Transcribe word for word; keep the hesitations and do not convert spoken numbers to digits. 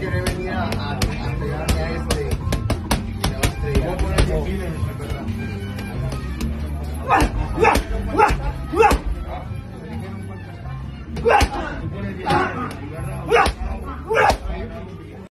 quiere venir a, a, a pegarme a este y le va a estrellar. Voy a poner aquí de nuestra verdad. ¡Uah! ¡Uah! ¡Uah! ¡Uah! ¡Uah! ¡Uah!